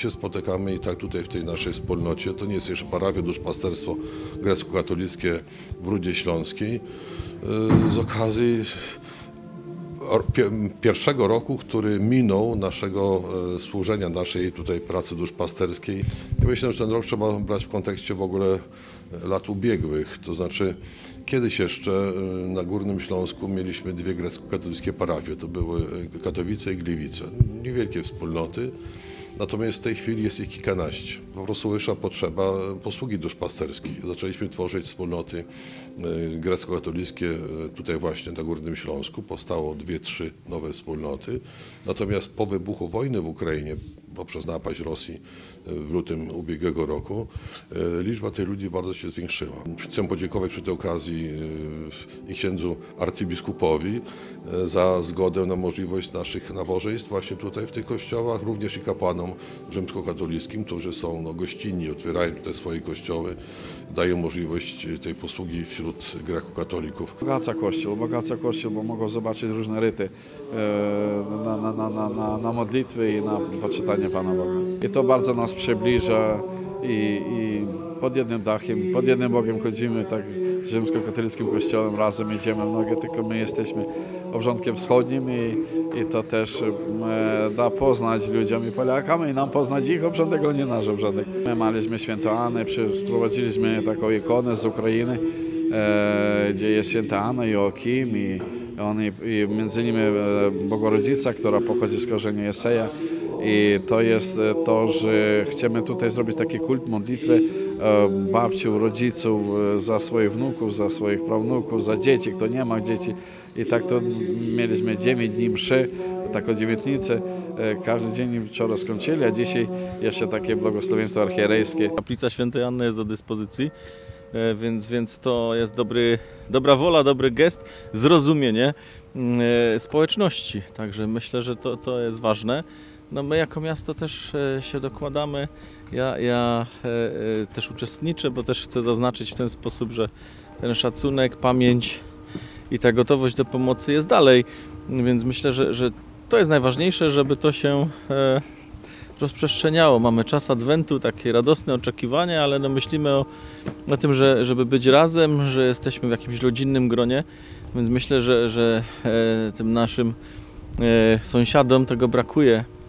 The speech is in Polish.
się spotykamy i tak tutaj w tej naszej wspólnocie. To nie jest jeszcze parafia, duszpasterstwo grecko-katolickie w Rudzie Śląskiej. Z okazji pierwszego roku, który minął naszego służenia, naszej tutaj pracy duszpasterskiej. Ja myślę, że ten rok trzeba brać w kontekście w ogóle lat ubiegłych. To znaczy kiedyś jeszcze na Górnym Śląsku mieliśmy dwie grecko-katolickie parafie. To były Katowice i Gliwice. Niewielkie wspólnoty. Natomiast w tej chwili jest ich kilkanaście. Po prostu wyszła potrzeba posługi duszpasterskiej. Zaczęliśmy tworzyć wspólnoty grecko-katolickie tutaj właśnie na Górnym Śląsku. Powstało 2-3 nowe wspólnoty. Natomiast po wybuchu wojny w Ukrainie, poprzez napaść Rosji w lutym ubiegłego roku, liczba tych ludzi bardzo się zwiększyła. Chcę podziękować przy tej okazji i księdzu arcybiskupowi za zgodę na możliwość naszych nabożeństw właśnie tutaj w tych kościołach, również i kapłanom rzymskokatolickim, którzy są gościnni, otwierają tutaj swoje kościoły, dają możliwość tej posługi wśród grekokatolików. Bogaca Kościół, bo mogą zobaczyć różne ryty na modlitwy i na poczytanie Pana Boga. I to bardzo nas przybliża i pod jednym dachem, pod jednym Bogiem chodzimy, tak rzymskokatolickim kościołem razem idziemy w nogę, tylko my jesteśmy obrządkiem wschodnim i to też da poznać ludziom i Polakom i nam poznać ich obrządek, ale nie nasz obrządek. My mieliśmy świętą Annę, sprowadziliśmy taką ikonę z Ukrainy, gdzie jest święta Anna i Joachim i między nimi Bogorodzica, która pochodzi z korzeni Jeseja. I to jest to, że chcemy tutaj zrobić taki kult modlitwy babci, rodziców za swoich wnuków, za swoich prawnuków, za dzieci, kto nie ma dzieci. I tak to mieliśmy 9 dni mszy, taką dziewiętnicę. Każdy dzień wczoraj skończyli, a dzisiaj jeszcze takie błogosławieństwo archierejskie. Kaplica Świętej Anny jest do dyspozycji, więc to jest dobra wola, dobry gest, zrozumienie społeczności. Także myślę, że to jest ważne. No my jako miasto też się dokładamy, ja też uczestniczę, bo też chcę zaznaczyć w ten sposób, że ten szacunek, pamięć i ta gotowość do pomocy jest dalej, więc myślę, że to jest najważniejsze, żeby to się rozprzestrzeniało. Mamy czas Adwentu, takie radosne oczekiwania, ale no myślimy o tym, żeby być razem, że jesteśmy w jakimś rodzinnym gronie, więc myślę, że tym naszym sąsiadom tego brakuje.